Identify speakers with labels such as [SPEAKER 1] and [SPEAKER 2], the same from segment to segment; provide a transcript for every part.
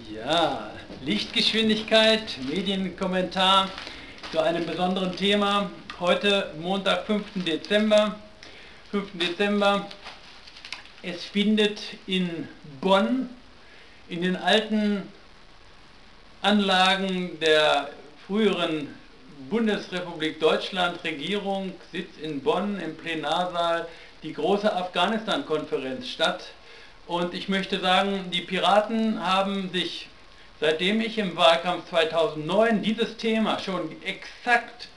[SPEAKER 1] Ja, Lichtgeschwindigkeit, Medienkommentar zu einem besonderen Thema. Heute Montag, 5. Dezember. 5. Dezember. Es findet in Bonn, in den alten Anlagen der früheren Bundesrepublik Deutschland Regierung, sitzt in Bonn im Plenarsaal, die große Afghanistan-Konferenz statt. Und ich möchte sagen, die Piraten haben sich, seitdem ich im Wahlkampf 2009 dieses Thema schon exakt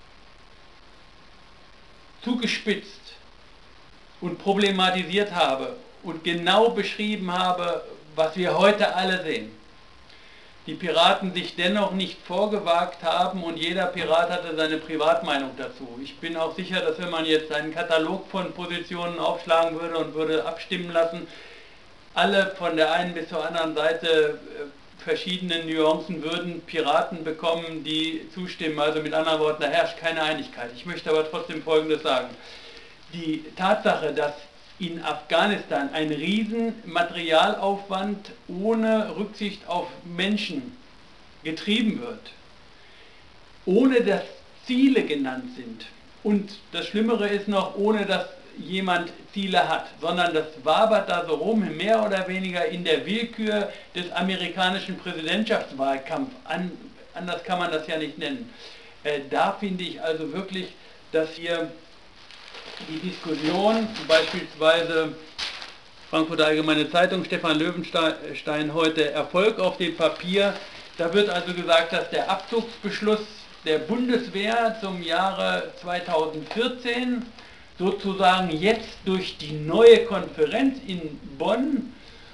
[SPEAKER 1] zugespitzt und problematisiert habe und genau beschrieben habe, was wir heute alle sehen, die Piraten sich dennoch nicht vorgewagt haben und jeder Pirat hatte seine Privatmeinung dazu. Ich bin auch sicher, dass wenn man jetzt einen Katalog von Positionen aufschlagen würde und würde abstimmen lassen, alle von der einen bis zur anderen Seite verschiedenen Nuancen würden Piraten bekommen, die zustimmen. Also mit anderen Worten, da herrscht keine Einigkeit. Ich möchte aber trotzdem Folgendes sagen. Die Tatsache, dass in Afghanistan ein riesen Materialaufwand ohne Rücksicht auf Menschen getrieben wird, ohne dass Ziele genannt sind, und das Schlimmere ist noch, ohne dass jemand Ziele hat, sondern das wabert da so rum, mehr oder weniger in der Willkür des amerikanischen Präsidentschaftswahlkampfs. Anders kann man das ja nicht nennen. Da finde ich also wirklich, dass hier die Diskussion, beispielsweise Frankfurter Allgemeine Zeitung, Stefan Löwenstein heute, Erfolg auf dem Papier, da wird also gesagt, dass der Abzugsbeschluss der Bundeswehr zum Jahre 2014 sozusagen jetzt durch die neue Konferenz in Bonn,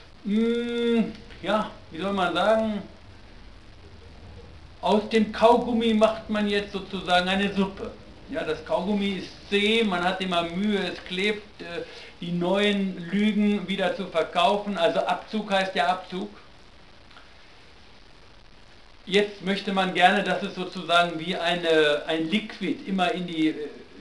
[SPEAKER 1] ja, wie soll man sagen, aus dem Kaugummi macht man jetzt sozusagen eine Suppe. Ja, das Kaugummi ist zäh, man hat immer Mühe, es klebt, die neuen Lügen wieder zu verkaufen, also Abzug heißt ja Abzug. Jetzt möchte man gerne, dass es sozusagen wie ein Liquid immer in die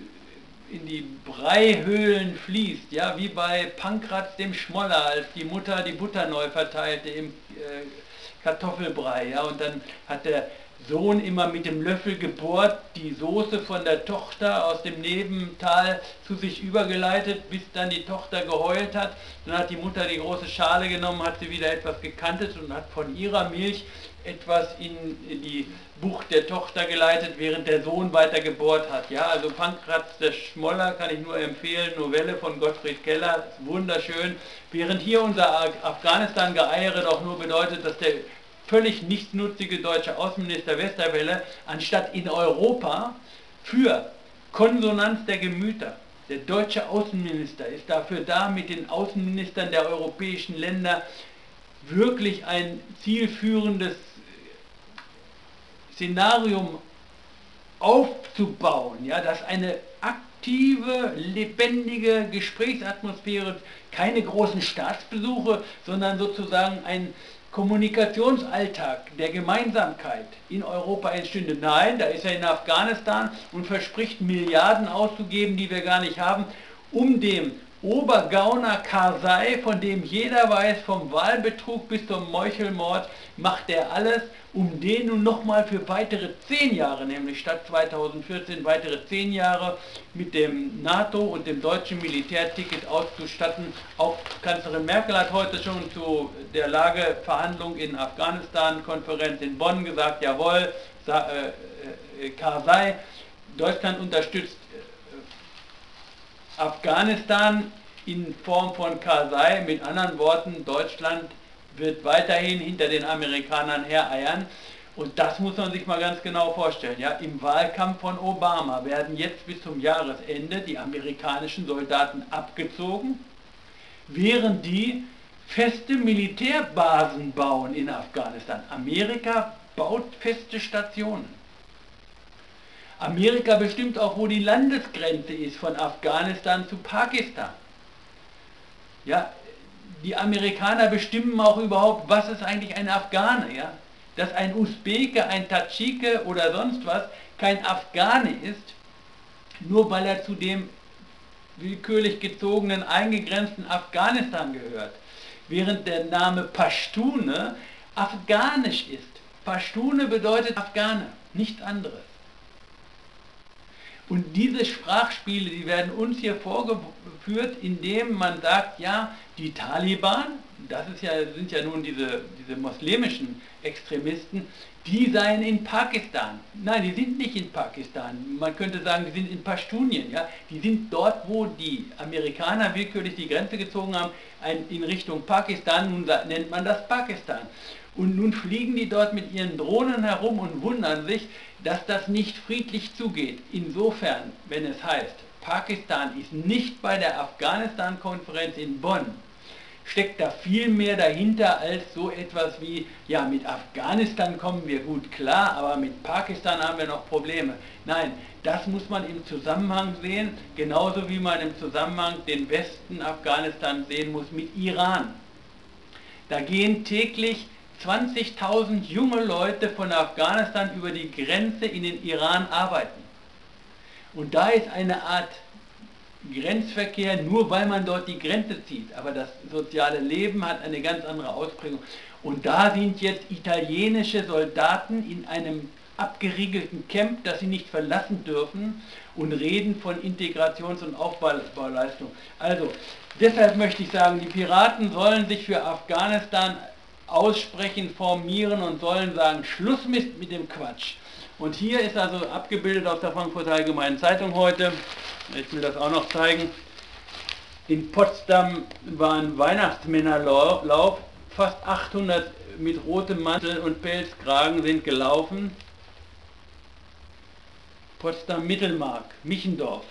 [SPEAKER 1] Breihöhlen fließt, ja, wie bei Pankraz dem Schmoller, als die Mutter die Butter neu verteilte im Kartoffelbrei, ja, und dann hat der Sohn immer mit dem Löffel gebohrt, die Soße von der Tochter aus dem Nebental zu sich übergeleitet, bis dann die Tochter geheult hat. Dann hat die Mutter die große Schale genommen, hat sie wieder etwas gekantet und hat von ihrer Milch etwas in die Bucht der Tochter geleitet, während der Sohn weiter gebohrt hat. Ja, also Pankraz der Schmoller kann ich nur empfehlen, Novelle von Gottfried Keller, wunderschön. Während hier unser Afghanistan-Geeiere doch nur bedeutet, dass der völlig nichtsnutzige deutsche Außenminister Westerwelle, anstatt in Europa für Konsonanz der Gemüter, der deutsche Außenminister ist dafür da, mit den Außenministern der europäischen Länder wirklich ein zielführendes Szenarium aufzubauen, ja, dass eine aktive, lebendige Gesprächsatmosphäre, keine großen Staatsbesuche, sondern sozusagen ein Kommunikationsalltag der Gemeinsamkeit in Europa entstünde. Nein, da ist er in Afghanistan und verspricht Milliarden auszugeben, die wir gar nicht haben, um dem Obergauner Karzai, von dem jeder weiß, vom Wahlbetrug bis zum Meuchelmord, macht er alles, um den nun nochmal für weitere 10 Jahre, nämlich statt 2014 weitere 10 Jahre mit dem NATO und dem deutschen Militärticket auszustatten. Auch Kanzlerin Merkel hat heute schon zu der Lageverhandlung in Afghanistan, Konferenz in Bonn gesagt, jawohl, Karzai, Deutschland unterstützt Afghanistan in Form von Karzai, mit anderen Worten, Deutschland wird weiterhin hinter den Amerikanern hereiern. Und das muss man sich mal ganz genau vorstellen. Ja? Im Wahlkampf von Obama werden jetzt bis zum Jahresende die amerikanischen Soldaten abgezogen, während die feste Militärbasen bauen in Afghanistan. Amerika baut feste Stationen. Amerika bestimmt auch, wo die Landesgrenze ist von Afghanistan zu Pakistan. Ja, die Amerikaner bestimmen auch überhaupt, was ist eigentlich ein Afghane. Ja? Dass ein Usbeke, ein Tadschike oder sonst was kein Afghane ist, nur weil er zu dem willkürlich gezogenen, eingegrenzten Afghanistan gehört. Während der Name Pashtune afghanisch ist. Pashtune bedeutet Afghane, nichts anderes. Und diese Sprachspiele, die werden uns hier vorgeführt, indem man sagt, ja, die Taliban, sind ja nun diese muslimischen Extremisten, die seien in Pakistan. Nein, die sind nicht in Pakistan. Man könnte sagen, die sind in Pashtunien. Ja? Die sind dort, wo die Amerikaner willkürlich die Grenze gezogen haben, in Richtung Pakistan. Nun nennt man das Pakistan. Und nun fliegen die dort mit ihren Drohnen herum und wundern sich, dass das nicht friedlich zugeht. Insofern, wenn es heißt, Pakistan ist nicht bei der Afghanistan-Konferenz in Bonn, steckt da viel mehr dahinter als so etwas wie, ja, mit Afghanistan kommen wir gut klar, aber mit Pakistan haben wir noch Probleme. Nein, das muss man im Zusammenhang sehen, genauso wie man im Zusammenhang den Westen Afghanistan sehen muss mit Iran. Da gehen täglich 20.000 junge Leute von Afghanistan über die Grenze in den Iran arbeiten. Und da ist eine Art Grenzverkehr, nur weil man dort die Grenze zieht. Aber das soziale Leben hat eine ganz andere Ausprägung. Und da sind jetzt italienische Soldaten in einem abgeriegelten Camp, das sie nicht verlassen dürfen, und reden von Integrations- und Aufbauleistung. Also, deshalb möchte ich sagen, die Piraten sollen sich für Afghanistan aussprechen, formieren und sollen sagen, Schluss mit dem Quatsch. Und hier ist also abgebildet aus der Frankfurter Allgemeinen Zeitung heute, ich will das auch noch zeigen, in Potsdam war ein Weihnachtsmännerlauf, fast 800 mit rotem Mantel und Pelzkragen sind gelaufen. Potsdam-Mittelmark, Michendorf.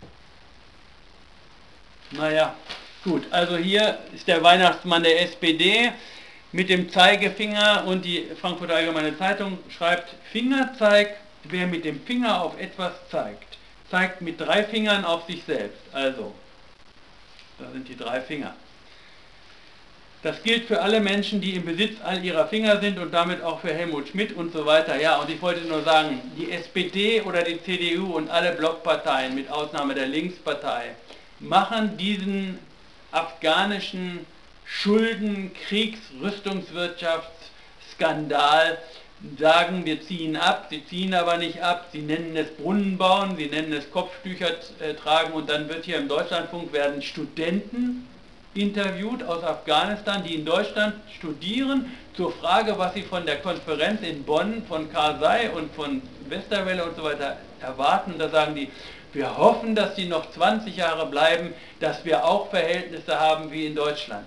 [SPEAKER 1] Naja, gut, also hier ist der Weihnachtsmann der SPD mit dem Zeigefinger, und die Frankfurter Allgemeine Zeitung schreibt, Fingerzeig, wer mit dem Finger auf etwas zeigt, zeigt mit 3 Fingern auf sich selbst. Also, da sind die 3 Finger. Das gilt für alle Menschen, die im Besitz all ihrer Finger sind, und damit auch für Helmut Schmidt und so weiter. Ja, und ich wollte nur sagen, die SPD oder die CDU und alle Blockparteien, mit Ausnahme der Linkspartei, machen diesen afghanischen Schulden-, Kriegs-, Rüstungswirtschaftsskandal, sagen, wir ziehen ab, sie ziehen aber nicht ab, sie nennen es Brunnen bauen, sie nennen es Kopftücher tragen, und dann wird hier im Deutschlandfunk werden Studenten interviewt aus Afghanistan, die in Deutschland studieren, zur Frage, was sie von der Konferenz in Bonn, von Karzai und von Westerwelle und so weiter erwarten. Da sagen die, wir hoffen, dass sie noch 20 Jahre bleiben, dass wir auch Verhältnisse haben wie in Deutschland.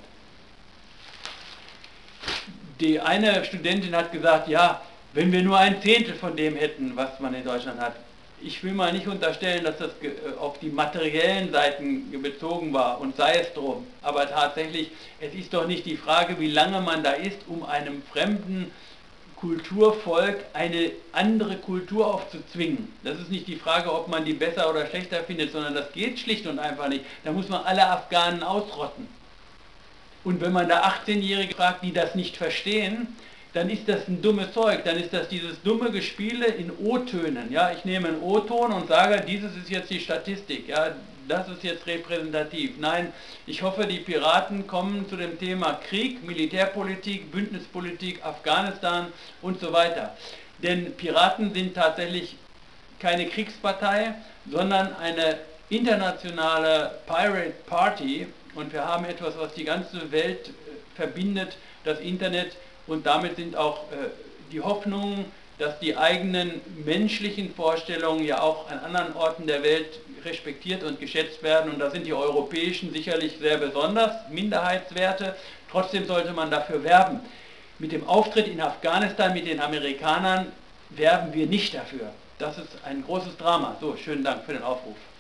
[SPEAKER 1] Die eine Studentin hat gesagt, ja, wenn wir nur 1/10 von dem hätten, was man in Deutschland hat. Ich will mal nicht unterstellen, dass das auf die materiellen Seiten bezogen war, und sei es drum. Aber tatsächlich, es ist doch nicht die Frage, wie lange man da ist, um einem fremden Kulturvolk eine andere Kultur aufzuzwingen. Das ist nicht die Frage, ob man die besser oder schlechter findet, sondern das geht schlicht und einfach nicht. Da muss man alle Afghanen ausrotten. Und wenn man da 18-Jährige fragt, die das nicht verstehen, dann ist das ein dummes Zeug, dann ist das dieses dumme Gespiele in O-Tönen. Ja, ich nehme einen O-Ton und sage, dieses ist jetzt die Statistik, ja, das ist jetzt repräsentativ. Nein, ich hoffe, die Piraten kommen zu dem Thema Krieg, Militärpolitik, Bündnispolitik, Afghanistan und so weiter. Denn Piraten sind tatsächlich keine Kriegspartei, sondern eine internationale Pirate Party, und wir haben etwas, was die ganze Welt verbindet, das Internet, und damit sind auch die Hoffnungen, dass die eigenen menschlichen Vorstellungen ja auch an anderen Orten der Welt respektiert und geschätzt werden, und da sind die europäischen sicherlich sehr besonders, Minderheitswerte. Trotzdem sollte man dafür werben. Mit dem Auftritt in Afghanistan mit den Amerikanern werben wir nicht dafür. Das ist ein großes Drama. So, schönen Dank für den Aufruf.